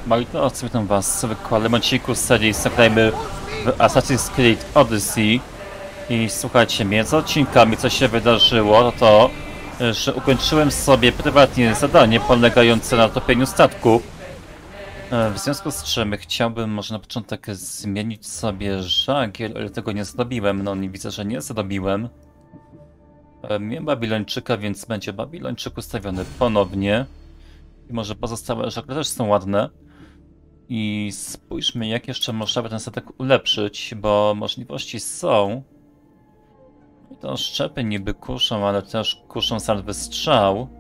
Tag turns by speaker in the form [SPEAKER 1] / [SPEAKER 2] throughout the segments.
[SPEAKER 1] Moi drodzy, witam was w kolejnym odcinku z serii Zagrajmy w Assassin's Creed Odyssey. I słuchajcie, między odcinkami co się wydarzyło, to że ukończyłem sobie prywatnie zadanie polegające na topieniu statku. W związku z czym chciałbym może na początek zmienić sobie żagiel, ale tego nie zrobiłem. No nie widzę, że nie zrobiłem. Miałem Babilończyka, więc będzie Babilończyk ustawiony ponownie. I może pozostałe żagle też są ładne. I spójrzmy, jak jeszcze można by ten statek ulepszyć, bo możliwości są. To szczepy niby kuszą, ale też kuszą salwy strzał.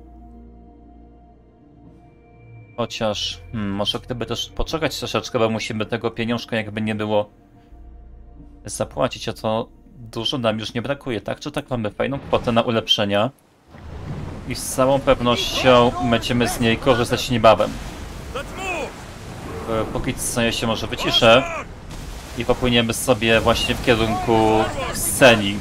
[SPEAKER 1] Chociaż może gdyby też poczekać troszeczkę, bo musimy tego pieniążka jakby nie było zapłacić, a to dużo nam już nie brakuje. Tak czy tak mamy fajną kwotę na ulepszenia. I z całą pewnością będziemy z niej korzystać niebawem. Póki co ja się może wyciszę i popłyniemy sobie właśnie w kierunku Kseni.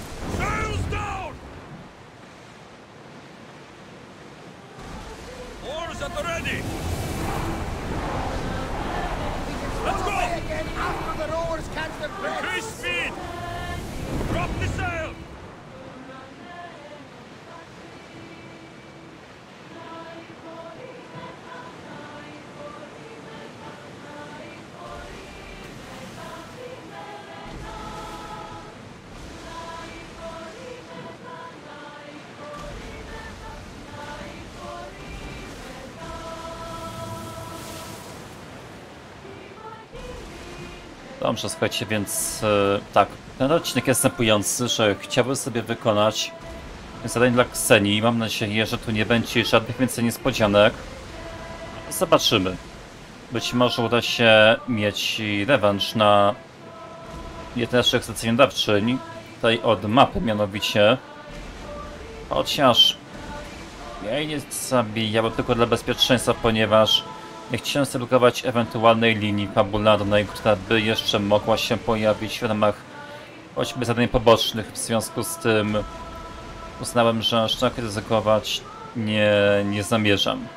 [SPEAKER 1] Dobrze, słuchajcie, więc tak, ten odcinek jest następujący, że chciałbym sobie wykonać zadanie dla Kseni. Mam nadzieję, że tu nie będzie żadnych więcej niespodzianek. Zobaczymy. Być może uda się mieć rewanż na jednej z naszych zleceniodawczyń, tutaj od mapy mianowicie. Chociaż ja jej nie zabijałem tylko dla bezpieczeństwa, ponieważ nie chciałem zredukować ewentualnej linii fabularnej, która by jeszcze mogła się pojawić w ramach choćby zadań pobocznych. W związku z tym uznałem, że aż tak ryzykować nie zamierzam.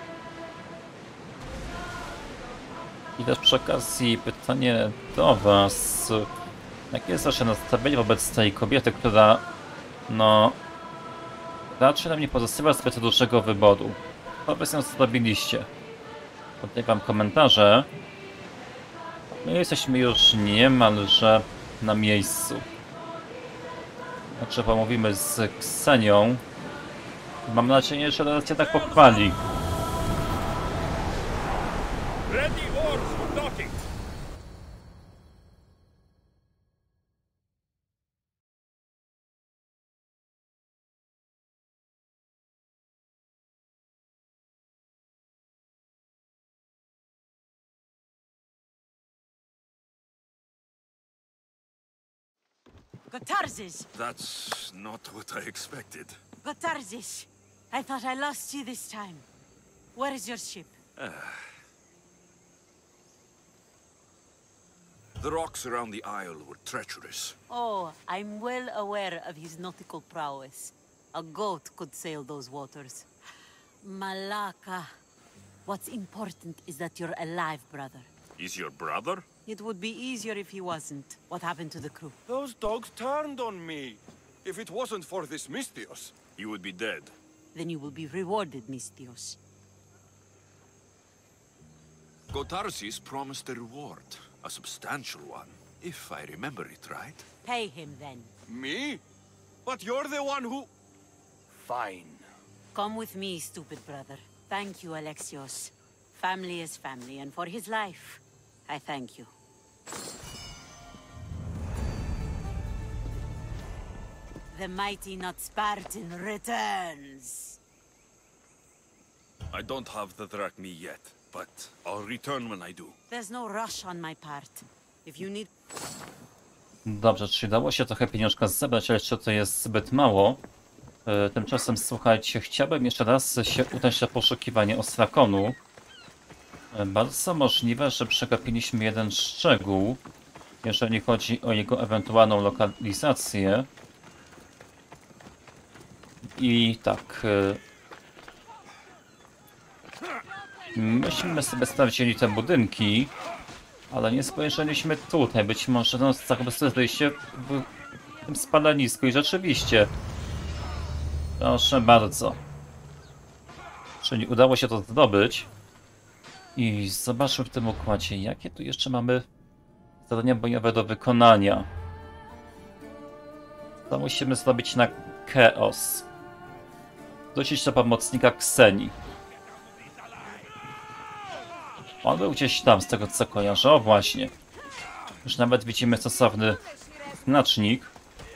[SPEAKER 1] I też przy okazji pytanie do was. Jakie jest wasze nastawienie wobec tej kobiety, która no raczej nam nie pozostawiła zbyt dużego wyboru? Co wy z nią zrobiliście? Tutaj wam komentarze. My jesteśmy już niemalże na miejscu. Znaczy pomówimy z Ksenią. Mam nadzieję, że relacja tak pochwali.
[SPEAKER 2] Gotarzes!
[SPEAKER 3] That's not what I expected.
[SPEAKER 2] Gotarzes! I thought I lost you this time. Where is your ship?
[SPEAKER 3] The rocks around the isle were treacherous.
[SPEAKER 2] Oh, I'm well aware of his nautical prowess. A goat could sail those waters. Malaka. What's important is that you're alive, brother.
[SPEAKER 3] Is your brother?
[SPEAKER 2] It would be easier if he wasn't. What happened to the crew?
[SPEAKER 4] Those dogs turned on me. If it wasn't for this Misthios.
[SPEAKER 3] He would be dead.
[SPEAKER 2] Then you will be rewarded, Misthios.
[SPEAKER 3] Gotarzes promised a reward. A substantial one, if I remember it right.
[SPEAKER 2] Pay him, then.
[SPEAKER 4] Me? But you're the one who... Fine.
[SPEAKER 2] Come with me, stupid brother. Thank you, Alexios. Family is family, and for his life, I thank you. The mighty not Spartan returns!
[SPEAKER 3] I don't have the Drachmi yet, but I'll return when I do.
[SPEAKER 2] There's no rush on my part. If you need...
[SPEAKER 1] Dobrze, czyli dało się trochę pieniążka zebrać, ale jeszcze to jest zbyt mało. Tymczasem słuchajcie, chciałbym jeszcze raz się udać na poszukiwanie Ostrakonu. Bardzo możliwe, że przegapiliśmy jeden szczegół, jeżeli chodzi o jego ewentualną lokalizację. I tak. Myśmy sobie sprawdzili te budynki, ale nie spojrzeliśmy tutaj. Być może no, tak po prostu jesteście w tym spalanisku i rzeczywiście. Proszę bardzo. Czyli udało się to zdobyć. I zobaczmy w tym układzie, jakie tu jeszcze mamy zadania bojowe do wykonania. To musimy zrobić na Chaos. Docić do pomocnika Kseni. On był gdzieś tam, z tego co kojarzę. O właśnie. Już nawet widzimy stosowny znacznik.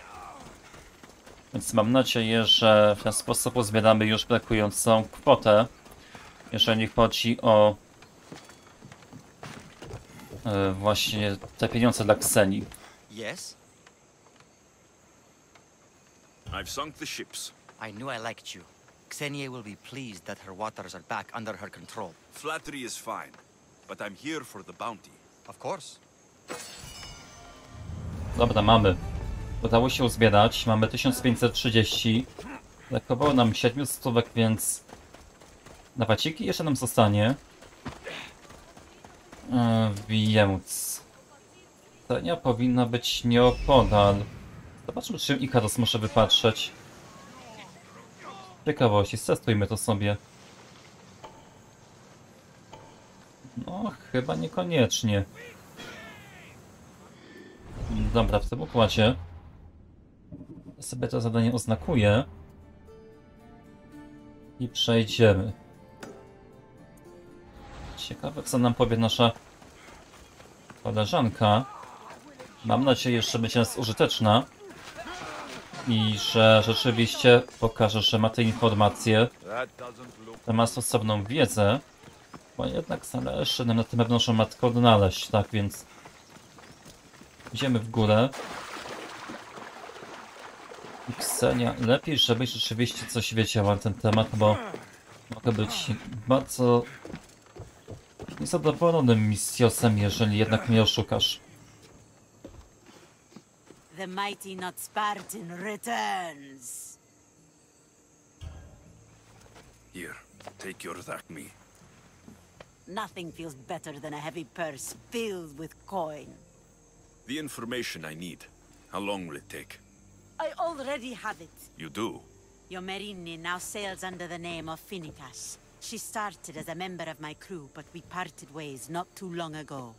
[SPEAKER 1] Więc mam nadzieję, że w ten sposób uzbieramy już brakującą kwotę, jeżeli chodzi o właśnie te pieniądze dla Kseni.
[SPEAKER 5] Yes?
[SPEAKER 3] I've sunk the ships.
[SPEAKER 5] I knew I liked you. Xenia will be pleased that her waters are back under her control.
[SPEAKER 3] Flattery is fine, but I'm here for the bounty.
[SPEAKER 5] Of course.
[SPEAKER 1] Dobra, mamy. Udało się uzbierać. Mamy 1530. Brakowało nam 700, więc na waciki jeszcze nam zostanie. Więc Ksenia powinna być nieopodal. Zobaczmy, czy Ikaros może wypatrzeć. Ciekawości, testujmy to sobie. No, chyba niekoniecznie. Dobra, w tym układzie ja sobie to zadanie oznakuję i przejdziemy. Ciekawe, co nam powie nasza koleżanka. Mam nadzieję, że będzie nas użyteczna i że rzeczywiście pokaże, że ma te informacje, że ma stosowną wiedzę, bo jednak zależy nam na tym pewno, że matkę odnaleźć, tak więc idziemy w górę. I Ksenia, lepiej, żebyś rzeczywiście coś wiedziała na ten temat, bo mogę być bardzo niezadowolonym misjosem, jeżeli jednak mnie oszukasz.
[SPEAKER 2] The mighty not Spartan returns.
[SPEAKER 3] Here, take your Thacme.
[SPEAKER 2] Nothing feels better than a heavy purse filled with coin.
[SPEAKER 3] The information I need. How long will it take?
[SPEAKER 2] I already have it.
[SPEAKER 3] You do?
[SPEAKER 2] Yomerini now sails under the name of Finikas. She started as a member of my crew, but we parted ways not too long ago.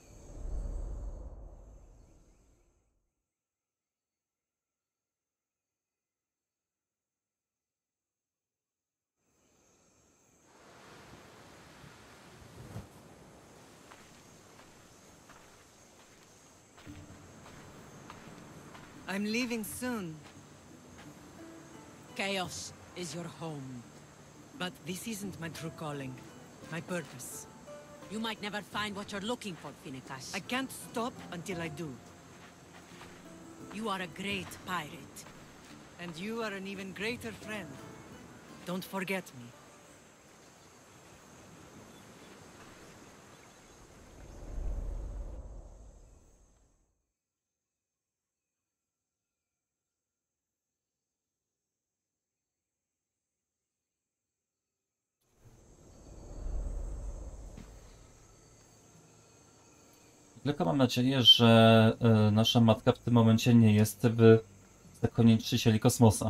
[SPEAKER 6] I'm leaving soon,
[SPEAKER 2] Chaos is your home.
[SPEAKER 6] but this isn't my true calling. My purpose.
[SPEAKER 2] You might never find what you're looking for, Finikas.
[SPEAKER 6] I can't stop until I do.
[SPEAKER 2] You are a great pirate.
[SPEAKER 6] And you are an even greater friend. Don't forget me.
[SPEAKER 1] Tylko mam nadzieję, że nasza matka w tym momencie nie jest w zakonie czcicieli kosmosa.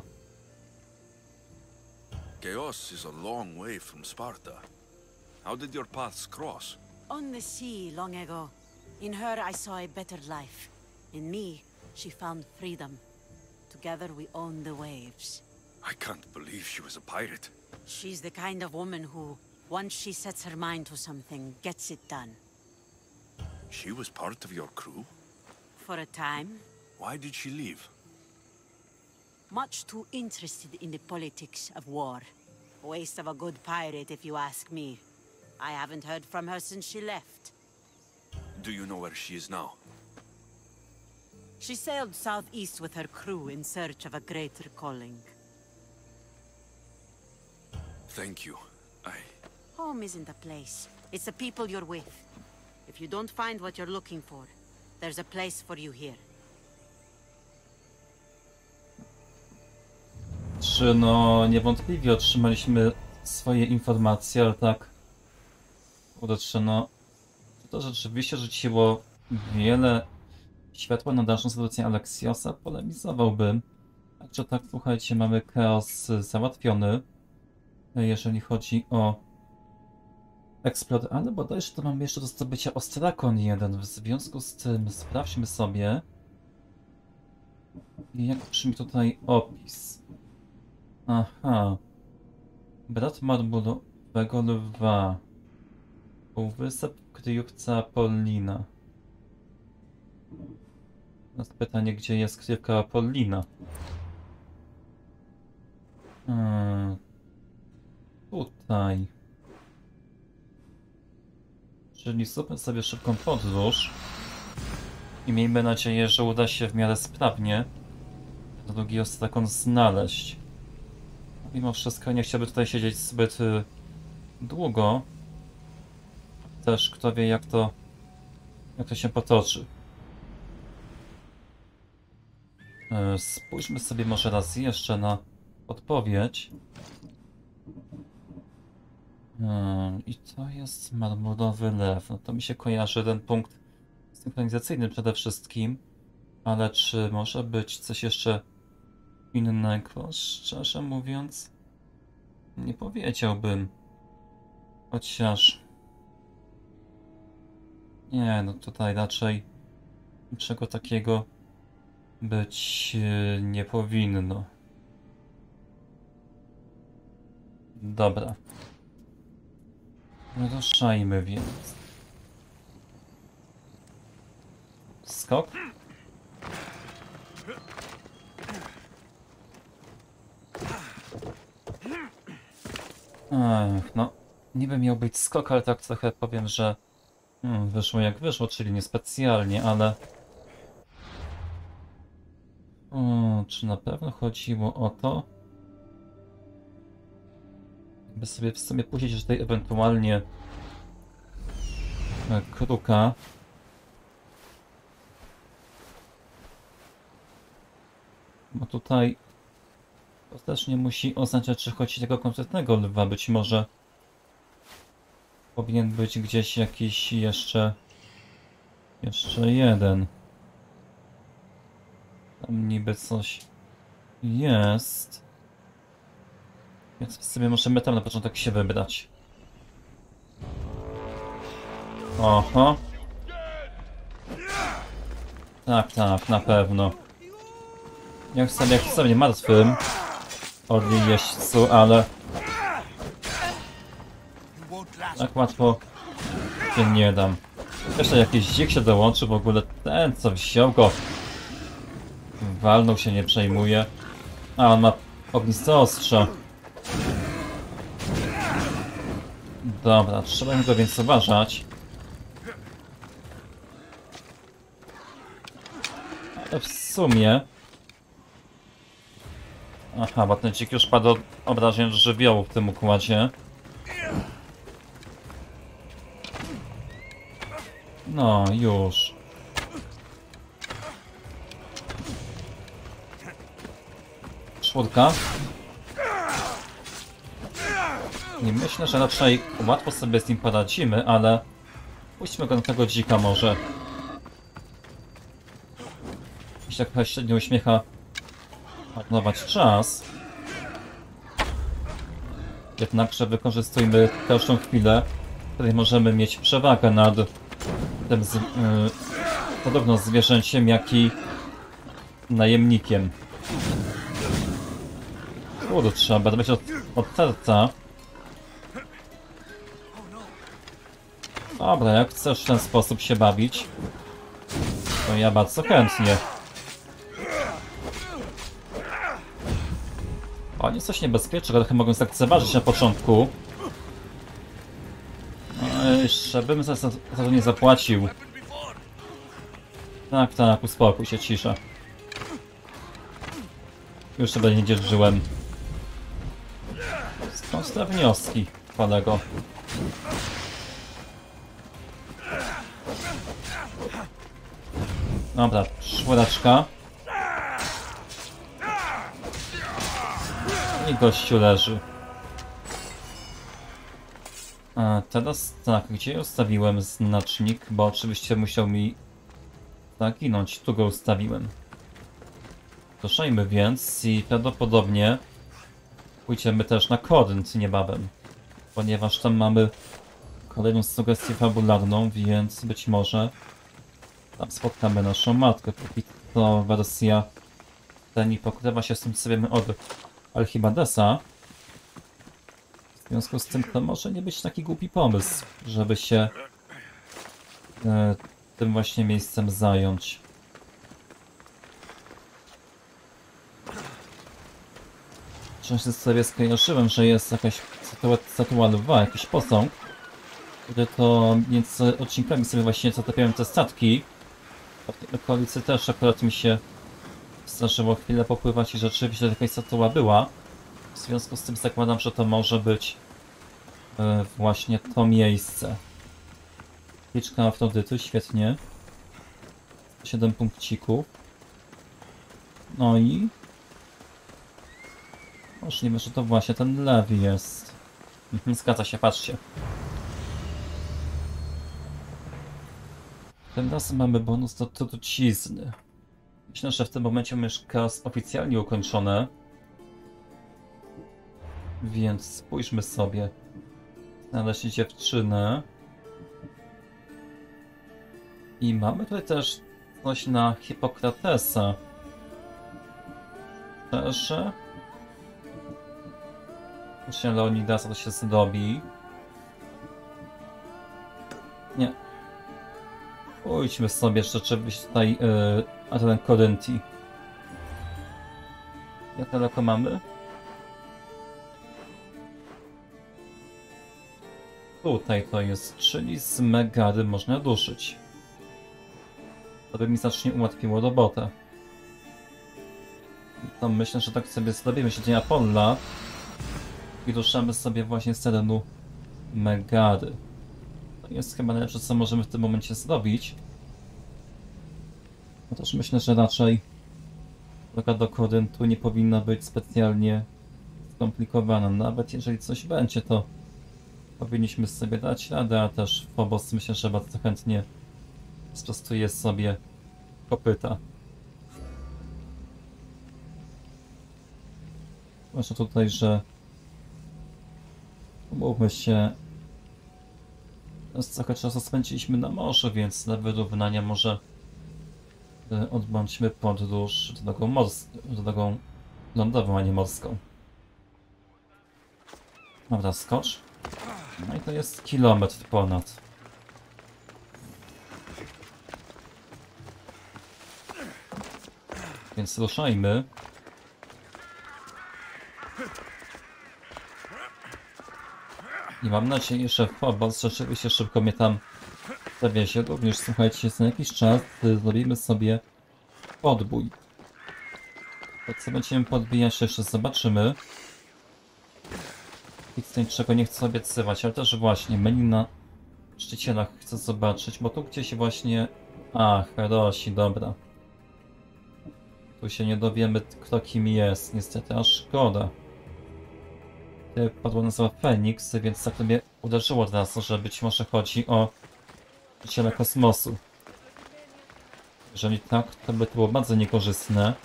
[SPEAKER 3] Chaos is a long way from Sparta. How did your paths cross?
[SPEAKER 2] On the sea long ago. In her I saw a better life. In me, she found freedom. Together we own the waves.
[SPEAKER 3] I can't believe she was a pirate.
[SPEAKER 2] She's the kind of woman who, once she sets her mind to something, gets it done.
[SPEAKER 3] She was part of your crew?
[SPEAKER 2] For a time,
[SPEAKER 3] Why did she leave?
[SPEAKER 2] much too interested in the politics of war. Waste of a good pirate, if you ask me. I haven't heard from her since she left.
[SPEAKER 3] Do you know where she is now?
[SPEAKER 2] She sailed southeast with her crew in search of a greater calling.
[SPEAKER 3] Thank you.
[SPEAKER 2] Home isn't a place. It's the people you're with. If you don't find what you're looking for, there's a place for you here.
[SPEAKER 1] Czy no niewątpliwie otrzymaliśmy swoje informacje, ale tak Kurczę, no... To rzeczywiście rzuciło wiele światła na dalszą sytuację Aleksiosa. Polemizowałbym. Także tak, słuchajcie, mamy chaos załatwiony. Jeżeli chodzi o Explode, ale bodajże to mamy jeszcze do zdobycia Ostrakon 1. W związku z tym sprawdźmy sobie, jak brzmi tutaj opis. Aha. Brat marmurowego lwa. Półwysep w kryjówce Apollina. Teraz pytanie, gdzie jest kryjówka Apollina? Tutaj. Czyli zróbmy sobie szybką podróż. I miejmy nadzieję, że uda się w miarę sprawnie drugi Ostrakon znaleźć. Mimo wszystko nie chciałbym tutaj siedzieć zbyt długo. Też kto wie jak to się potoczy. Spójrzmy sobie może raz jeszcze na odpowiedź. I to jest marmurowy lew. No to mi się kojarzy ten punkt synchronizacyjny przede wszystkim. Ale czy może być coś jeszcze innego? Szczerze mówiąc, nie powiedziałbym. Chociaż... Nie, no tutaj raczej niczego takiego być nie powinno. Dobra. Ruszajmy więc. Skok? Ech, no. Niby miał być skok, ale tak trochę powiem, że wyszło jak wyszło, czyli niespecjalnie, ale... czy na pewno chodziło o to? By sobie w sumie puścić tutaj ewentualnie kruka. Bo tutaj to też nie musi oznaczać, że chodzi tego konkretnego lwa. Być może powinien być gdzieś jakiś jeszcze jeden. Tam niby coś jest. Więc sobie możemy tam na początek się wybrać. Oho. Tak, tak, na pewno. Jak sobie martwym od jeźdźcu, ale tak łatwo się nie dam. Jeszcze jakiś dzik się dołączy, w ogóle ten co wziął go. Walnął się, nie przejmuje. A on ma ogniste ostrze. Dobra, trzeba go więc uważać. Ale w sumie... Aha, bo ten dzik już padł od obrażeń żywiołu w tym układzie. No, już. Czwórka. Nie myślę, że raczej łatwo sobie z nim poradzimy, ale puśćmy go na tego dzika może. Jeśli tak średnio uśmiecha marnować czas. Jednakże wykorzystujmy tę chwilę, w której możemy mieć przewagę nad tym zarówno zwierzęciem, jak i najemnikiem. Kurczę, będę być od serca. Dobra, jak chcesz w ten sposób się bawić, to ja bardzo chętnie. O, nie jest coś niebezpiecznego, trochę mogę zlekceważyć na początku. No, jeszcze bym za to nie zapłacił. Tak, tak, uspokój się, cisza. Już sobie nie dzierżyłem. Skąd te wnioski, kolego? Dobra, czwóreczka. I gościu leży. A teraz tak, gdzie ja ustawiłem znacznik, bo oczywiście musiał mi zaginąć, tu go ustawiłem. Ruszajmy więc i prawdopodobnie pójdziemy też na Korynt niebawem, ponieważ tam mamy kolejną sugestię fabularną, więc być może tam spotkamy naszą matkę. Póki to wersja Teni pokrywa się z tym, co wiemy od Archibaldesa. W związku z tym to może nie być taki głupi pomysł, żeby się tym właśnie miejscem zająć. Często sobie skojarzyłem, że jest jakaś statua lwa, jakiś posąg, który to między odcinkami sobie właśnie zatapiałem te statki. A w tej okolicy też akurat mi się zdarzyło chwilę popływać i rzeczywiście jakaś statua była. W związku z tym zakładam, że to może być właśnie to miejsce. Liczka Afrodyty, świetnie. 7 punkcików. No i możliwe, że to właśnie ten lew jest. Zgadza się, patrzcie. Tym razem mamy bonus do trucizny. Myślę, że w tym momencie mamy już chaos oficjalnie ukończone. Więc spójrzmy sobie. Znaleźć dziewczynę. I mamy tutaj też coś na Hipokratesa. Szczerze? Ucznia Leonidasa to się zdobi. Nie. Pójdźmy sobie rzeczywiście tutaj a ten Korynti. Jak daleko mamy? Tutaj to jest, czyli z Megary można ruszyć. To by mi znacznie ułatwiło robotę. To myślę, że tak sobie zrobimy się dzień Apolla i ruszamy sobie właśnie z terenu Megary. To jest chyba najlepsze, co możemy w tym momencie zrobić. No też myślę, że raczej droga do Koryntu nie powinna być specjalnie skomplikowana. Nawet jeżeli coś będzie, to powinniśmy sobie dać radę, a też Phobos myślę, że bardzo chętnie sprostuje sobie kopyta. Zwłaszcza tutaj, że umówmy się, trochę czasu spędziliśmy na morzu, więc dla wyrównania może odbądźmy podróż drogą lądową, a nie morską. Dobra, skocz. No i to jest kilometr ponad. Więc ruszajmy. I mam nadzieję, że Phobos rzeczywiście szybko mnie tam zawiezie. Również słuchajcie, za jakiś czas zrobimy sobie podbój. To co będziemy podbijać, jeszcze zobaczymy. Nic z niczego nie chcę obiecywać, ale też właśnie menu na czcicielach chcę zobaczyć, bo tu gdzieś właśnie... A, Herosi, dobra. Tu się nie dowiemy, kto kim jest, niestety, a szkoda. Tutaj padła nazwa Feniks, więc tak to mnie uderzyło od razu, że być może chodzi o czciciela kosmosu. Jeżeli tak, to by to było bardzo niekorzystne.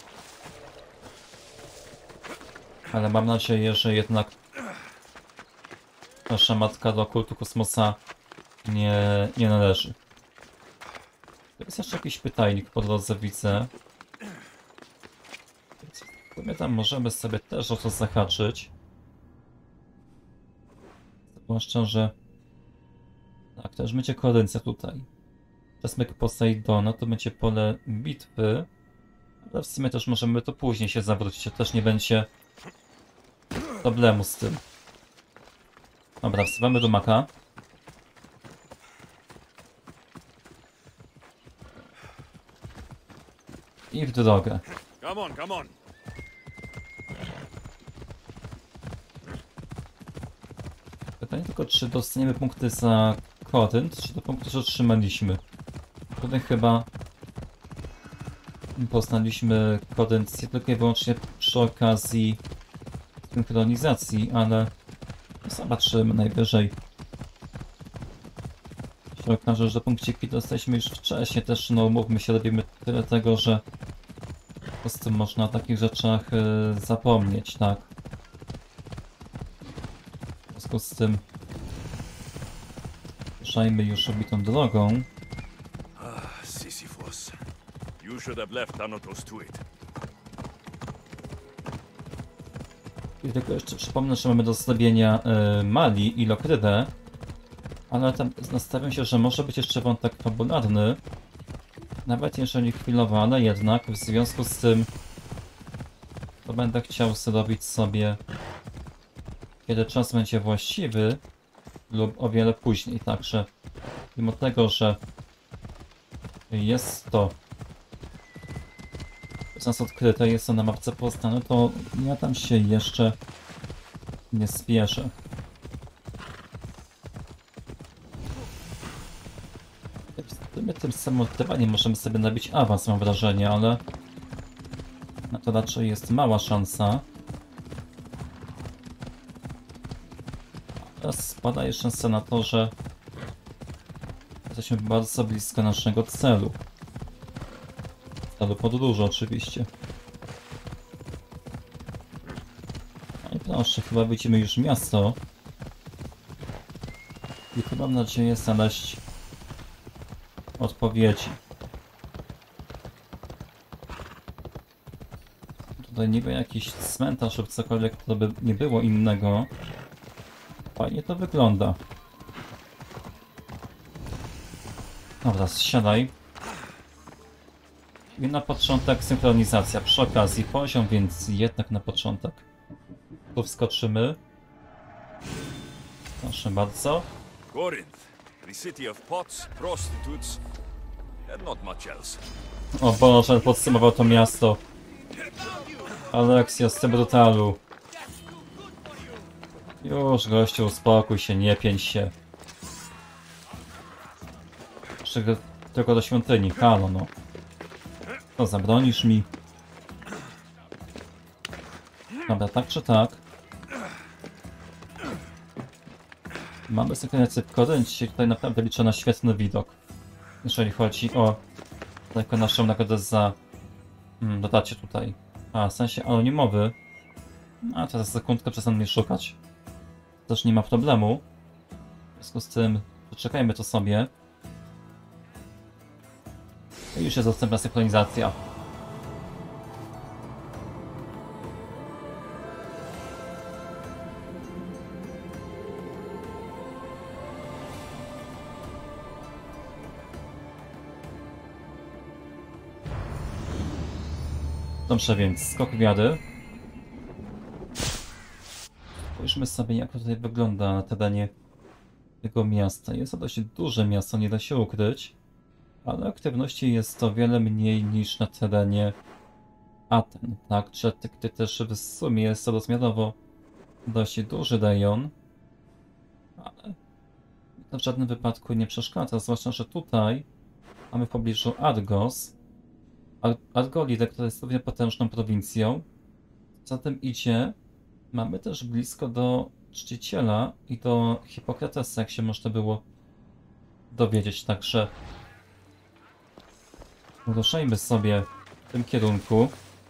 [SPEAKER 1] Ale mam nadzieję, że jednak nasza matka do kultu kosmosa nie należy. To jest jeszcze jakiś pytajnik po drodze, widzę. W sumie tam możemy sobie też o to zahaczyć. Zwłaszcza, że... Tak, też będzie Koryncja tutaj. Czasmyk Posejdona to będzie pole bitwy. Ale w sumie też możemy to później się zawrócić, to też nie będzie problemu z tym. Dobra, wsuwamy do maka. I w drogę.
[SPEAKER 4] Come on, come on.
[SPEAKER 1] Pytanie tylko, czy dostaniemy punkty za Korynt, czy to punkty, że otrzymaliśmy. Tutaj chyba poznaliśmy Koryncję tylko i wyłącznie przy okazji synchronizacji, ale zobaczymy najwyżej. się okaże, że punkciki dostaliśmy już wcześniej. Też no umówmy się, robimy tyle tego, że po prostu można o takich rzeczach zapomnieć, tak? W związku z tym ruszajmy już obitą drogą.
[SPEAKER 4] Sisyphus. You should have left Thanatos to it.
[SPEAKER 1] I tylko jeszcze przypomnę, że mamy do zrobienia Mali i Lokrydę, ale tam nastawiam się, że może być jeszcze wątek fabularny, nawet jeżeli chwilowo, ale jednak w związku z tym to będę chciał zrobić sobie, kiedy czas będzie właściwy lub o wiele później, także mimo tego, że jest to przez nas odkryte, jest to na mapce Poznane, to ja tam się jeszcze nie spieszę. Tym samotywaniem możemy sobie nabić awans, mam wrażenie, ale na to raczej jest mała szansa. Teraz spada jeszcze szansa na to, że jesteśmy bardzo blisko naszego celu. Celu podróży oczywiście. No i proszę, chyba widzimy już miasto. I chyba mam nadzieję znaleźć odpowiedzi. Tutaj niby jakiś cmentarz lub cokolwiek, to by nie było innego. Fajnie to wygląda. Dobra, zsiadaj. I na początek synchronizacja. Przy okazji poziom, więc jednak na początek. Tu wskoczymy. Proszę bardzo.
[SPEAKER 4] Corinth, the city of pots, prostitutes, and not much else.
[SPEAKER 1] O Boże, podsumował to miasto. Aleksja z brutalu. Już gościu, uspokój się, nie pięć się. Jeszcze tylko do świątyni, halo no. To zabronisz mi? Dobra, tak czy tak? Mamy sekwencję w Koryncie, tutaj naprawdę liczę na świetny widok. Jeżeli chodzi o taką naszą nagrodę za dodacie tutaj. A, w sensie anonimowy. A teraz sekundkę przestaną mnie szukać. Też nie ma problemu. W związku z tym poczekajmy to sobie. I już jest dostępna synchronizacja. Dobrze, więc skok wiary. Spójrzmy sobie, jak to tutaj wygląda na terenie tego miasta. Jest to dość duże miasto, nie da się ukryć, ale aktywności jest o wiele mniej niż na terenie Aten. Tak, czy też w sumie jest to rozmiarowo dość duży rejon, ale to w żadnym wypadku nie przeszkadza, zwłaszcza, że tutaj mamy w pobliżu Argos. Argolide, która jest równie potężną prowincją. Za tym idzie, mamy też blisko do czciciela i do Hipokratesa, jak się można było dowiedzieć, także ruszajmy sobie w tym kierunku.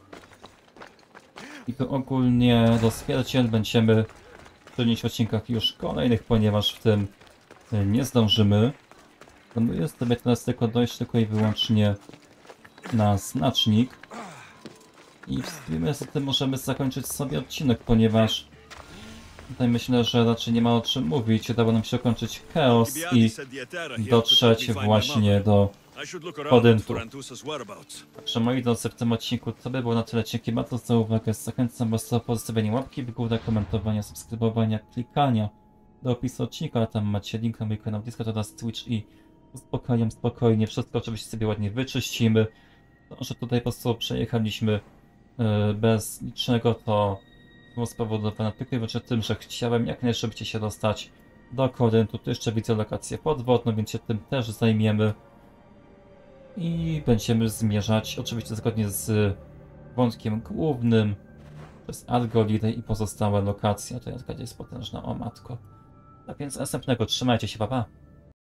[SPEAKER 1] I to ogólnie rozpierdziel będziemy czynić w odcinkach już kolejnych, ponieważ w tym nie zdążymy. Planuję sobie teraz dojść tylko i wyłącznie na znacznik. I w sumie z tym możemy zakończyć sobie odcinek, ponieważ tutaj myślę, że raczej nie ma o czym mówić. Udało nam się ukończyć chaos i dotrzeć właśnie do Koryntu. Także moi drodzy, w tym odcinku to by było na tyle. Dzięki bardzo za uwagę. Zachęcam was do pozostawienia łapki w górę, komentowania, subskrybowania, klikania do opisu odcinka. Tam macie link na mój kanał Discord oraz Twitch i uspokajam spokojnie. Wszystko oczywiście sobie ładnie wyczyścimy. To, że tutaj po prostu przejechaliśmy bez niczego, to było spowodowane tylko i wyłącznie tym, że chciałem jak najszybciej się dostać do Koryntu. Tu jeszcze widzę lokację podwodną, więc się tym też zajmiemy. I będziemy zmierzać, oczywiście zgodnie z wątkiem głównym, przez Argolidę i pozostałe lokacje. To jaka jest potężna, o matko. Tak więc następnego, trzymajcie się, pa pa!